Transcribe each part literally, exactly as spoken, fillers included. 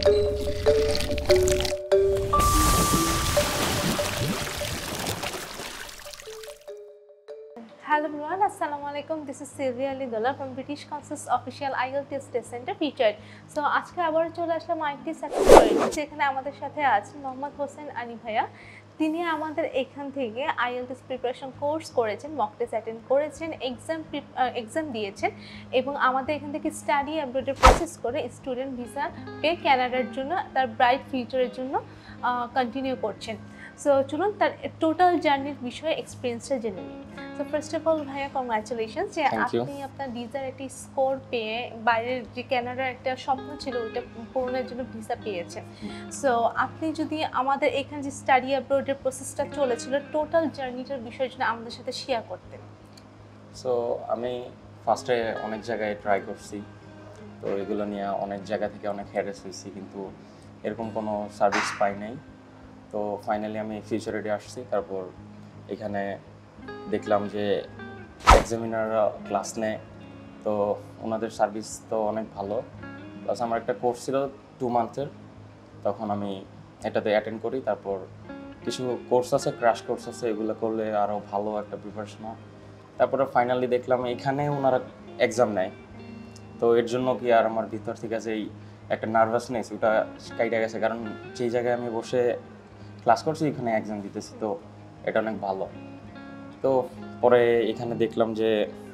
Hello everyone, Assalamu alaikum. This is 𝐂𝐤𝐬𝐿𝐬𝐿𝐬 from British Council's official Ielts test center featured. So আজকে আবার চলে আসলাম আরেকটি success story, যেখানে আমাদের সাথে আছেন মোহাম্মদ হোসেন আলী ভাইয়া। তিনি আমাদের এখান থেকে আইএলটিএস প্রিপারেশন কোর্স করেছেন, মক টেস্ট অ্যাটেন্ড করেছেন, এক্সাম এক্সাম দিয়েছেন এবং আমাদের এখান থেকে স্টাডি অ্যাব্রডের প্রসেস করে স্টুডেন্ট ভিসা পেয়ে কানাডার জন্য তার ব্রাইট ফিউচারের জন্য কন্টিনিউ করছেন। সো চলুন তার টোটাল জার্নির বিষয়ে এক্সপিরিয়েন্সটা জেনে নিই। সো ফার্স্ট অফ অল ভাইয়া কংগ্রাচুলেশনস যে আপনি আপনার ভিসার একটি স্কোর পেয়ে বাইরের যে কানাডার একটা স্বপ্ন ছিল ওইটা পূরণের জন্য ভিসা পেয়েছেন। সো আপনি যদি আমাদের এখানে যে স্টাডি অ্যাব্রডের প্রসেসটা চলেছিল টোটাল জার্নিটার বিষয়ে যদি আমাদের সাথে শেয়ার করতেন। সো আমি ফার্স্টে অনেক জায়গায় ট্রাই করছি, তো এগুলো নিয়ে অনেক জায়গা থেকে অনেক হ্যারাস হয়েছি, কিন্তু এরকম কোনো সার্ভিস পাই নাই। তো ফাইনালি আমি ফিউচারেডে আসছি। তারপর এখানে দেখলাম যে এক্সামিনাররা ক্লাস নেয়, তো ওনাদের সার্ভিস তো অনেক ভালো। প্লাস আমার একটা কোর্স ছিল টু মান্থের, তখন আমি এটাতে অ্যাটেন্ড করি। তারপর কিছু কোর্স আছে, ক্র্যাশ কোর্স আছে, এগুলো করলে আরও ভালো একটা প্রিপারেশন হয়। তারপরে ফাইনালি দেখলাম এখানে ওনারা এক্সাম নেয়, তো এর জন্য কি আর আমার ভিতর থেকে যেই একটা নার্ভাসনেস ওটা কাইটা গেছে, কারণ যেই জায়গায় আমি বসে ক্লাস করছি এখানে এক্সাম দিতেছি, তো এটা অনেক ভালো। তো পরে এখানে দেখলাম যে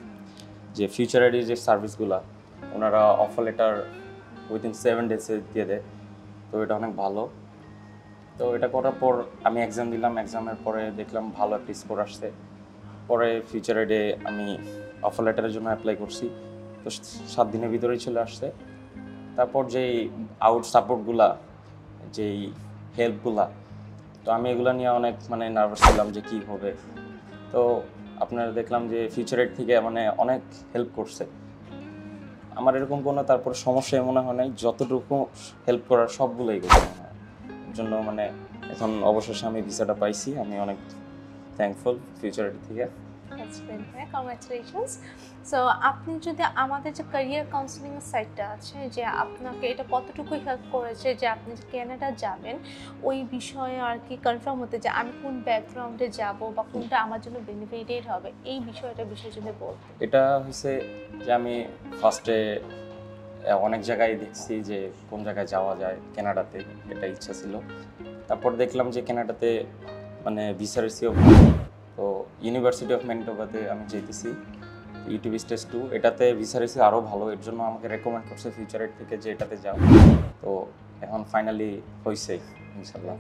যে ফিউচারের যে সার্ভিসগুলো ওনারা অফার লেটার উইদিন সেভেন ডেজে দিয়ে দেয়, তো এটা অনেক ভালো। তো এটা করার পর আমি এক্সাম দিলাম, এক্সামের পরে দেখলাম ভালো একটা স্কোর আসছে। পরে ফিউচারে ডে আমি অফার লেটারের জন্য অ্যাপ্লাই করছি, তো সাত দিনের ভিতরেই চলে আসছে। তারপর যেই আউট সাপোর্টগুলা, যেই হেল্পগুলা, তো আমি এগুলো নিয়ে অনেক মানে নার্ভাস ছিলাম যে কী হবে। তো আপনারা দেখলাম যে ফিউচারের থেকে মানে অনেক হেল্প করছে আমার, এরকম কোনো তারপর সমস্যা মনে হয় নাই। যতটুকু হেল্প করার সবগুলোই করছে এর জন্য, মানে এখন অবশেষে আমি ভিসাটা পাইছি, আমি অনেক থ্যাঙ্কফুল ফিউচারের থেকে। কংগ্রাচুলেশনস। সো আপনি যদি আমাদের যে ক্যারিয়ার কাউন্সিলিং এর সাইটটা আছে, যে আপনাকে এটা কতটুকু হেল্প করেছে যে আপনি যে কানাডা যাবেন ওই বিষয়ে আর কি কনফার্ম হতে, যে আমি কোন ব্যাকগ্রাউন্ডে যাব বা কোনটা আমার জন্য বেনিফিটেড হবে, এই বিষয়টা বিষয়ে যদি বলতেন। এটা হচ্ছে যে আমি ফার্স্টে অনেক জায়গায় দেখছি যে কোন জায়গায় যাওয়া যায় কানাডাতে, এটা ইচ্ছা ছিল। তারপর দেখলাম যে কানাডাতে মানে ভিসা রিসিভ, তো ইউনিভার্সিটি অফ ম্যানিটোবাতে আমি যেতেছি ইউটিউব স্টেজ টু, এটাতে ভিসা রিসিভ আরও ভালো। এর জন্য আমাকে রেকমেন্ড করছে ফিউচারের থেকে যে এটাতে যাও, তো এখন ফাইনালি হয়েছে ইনশাআল্লাহ।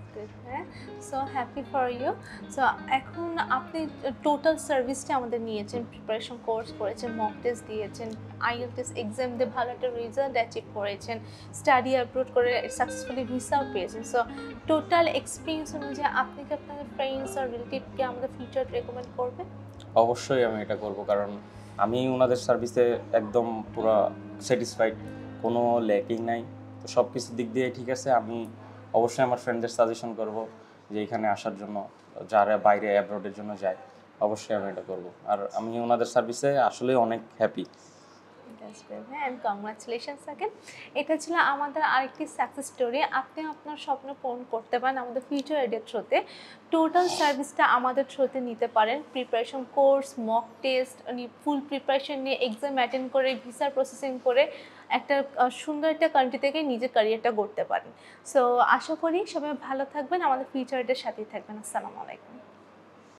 So happy for you. So এখন আপনি টোটাল সার্ভিসটা আমাদের নিয়েছেন, প্রিপারেশন কোর্স করেছেন, মক টেস্ট দিয়েছেন, আইএলটিএস এক্সাম দিয়ে ভালো একটা রেজাল্ট অ্যাচিভ করেছেন, স্টাডি আপলোড করে সাকসেসফুলি ভিসাও পেয়েছেন। সো টোটাল এক্সপিরিয়েন্স অনুযায়ী আপনি কি আপনার ফ্রেন্ডস আর রিলেটিভকে আমাদের ফিউচার রেকমেন্ড করবেন? অবশ্যই আমি এটা করব, কারণ আমি ওনাদের সার্ভিসে একদম পুরো স্যাটিসফাইড, কোনো ল্যাকিং নাই। তো সব কিছু দিক দিয়ে ঠিক আছে। আমি অবশ্যই আমার ফ্রেন্ডদের সাজেশন করব যে এখানে আসার জন্য, যারা বাইরে অ্যাব্রডের জন্য যায়, অবশ্যই আমি এটা করব। আর আমি ওনাদের সার্ভিসে আসলে অনেক হ্যাপি। And congratulations again. এটা ছিল আমাদের আরেকটি সাকসেস স্টোরি। আপনি আপনার স্বপ্ন পূরণ করতে পারেন আমাদের ফিউচার এডের থ্রুতে। টোটাল সার্ভিসটা আমাদের থ্রুতে নিতে পারেন, preparation course, mock test, full preparation নিয়ে এক্সাম অ্যাটেন্ড করে ভিসার প্রসেসিং করে একটা সুন্দর একটা কান্ট্রি থেকে নিজের ক্যারিয়ারটা গড়তে পারেন। সো আশা করি সবাই ভালো থাকবেন, আমাদের ফিউচার এডের সাথেই থাকবেন। আসসালামু আলাইকুম।